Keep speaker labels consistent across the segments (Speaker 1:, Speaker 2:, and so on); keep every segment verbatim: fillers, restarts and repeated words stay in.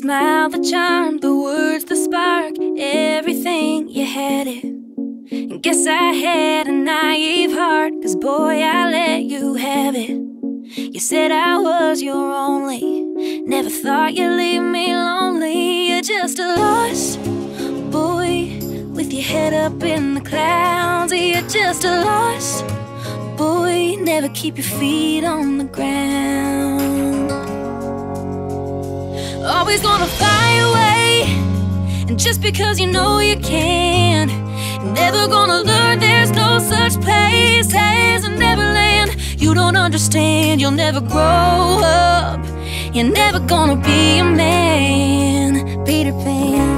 Speaker 1: smile, the charm, the words, the spark, everything, you had it. And guess I had a naive heart, 'cause boy, I let you have it. You said I was your only, never thought you'd leave me lonely. You're just a lost boy with your head up in the clouds. You're just a lost boy, never keep your feet on the ground. Always gonna fly away, and just because you know you can. Never gonna learn there's no such place as a Neverland. You don't understand, you'll never grow up. You're never gonna be a man, Peter Pan.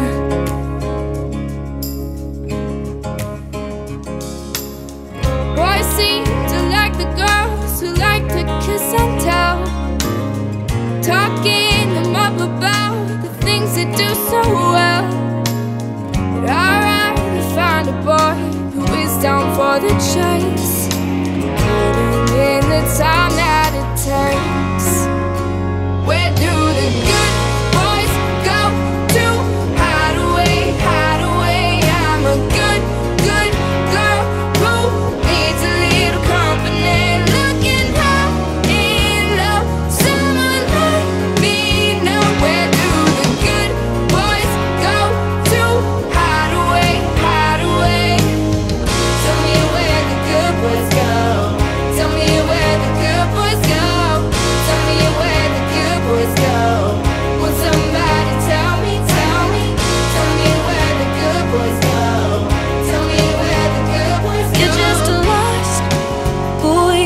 Speaker 2: Boys seem to like the girls who like to kiss and tell, talking them up about the things they do so well. But I'd rather find a boy who is down for the chase, putting in the time that it takes. Where do the good boys go to hide away, hide away? I'm a good, good girl who needs a little company. Looking high in love, someone like me. Know where do the good boys go to hide away, hide away? Tell me where the good boys go. Tell me where the good boys go. Tell me where the good boys go. Will somebody tell me, tell me, tell me where the good boys go. Tell me where the good boys go.
Speaker 1: You're just a lost boy,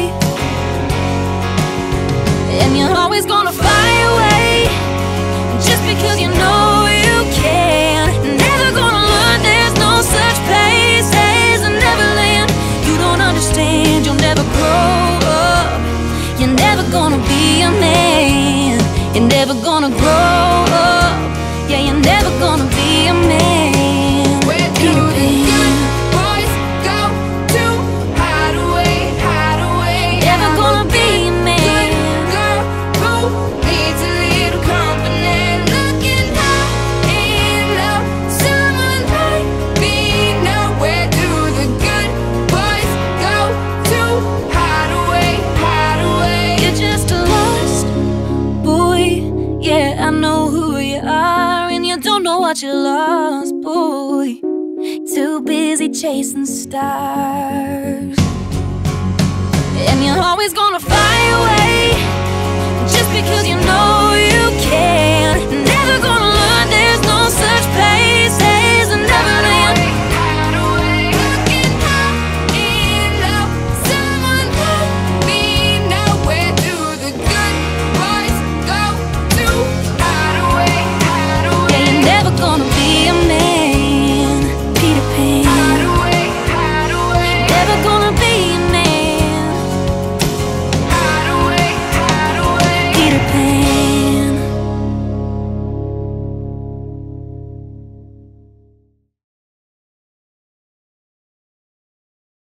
Speaker 1: and you're always gonna fly away, just because you know you can. Never gonna learn there's no such place as a Neverland. You don't understand, you'll never grow up. You're never gonna be a man. You're never gonna grow up. Yeah, you're never gonna be a man.
Speaker 2: Where do the good boys go to hide away, hide away?
Speaker 1: Never gonna be a man.
Speaker 2: Girl who needs a little company. Looking high in love, someone like me. Know where do the good boys go to hide away, hide away?
Speaker 1: You're just a lost boy. Yeah, I know who you are, and you don't know what you lost, boy. Too busy chasing stars, and you're always gonna fly away, just because you know you can. Never gonna learn there's no such place as a Neverland.
Speaker 2: Hide away, looking high in love, someone like me. Know where do the good boys go to hide away, hide away?
Speaker 1: Yeah, you're never gonna be a man, Peter Pan.
Speaker 2: Hide away, hide away.
Speaker 1: Never gonna be a man,
Speaker 2: Hide away, hide away.
Speaker 1: Peter Pan.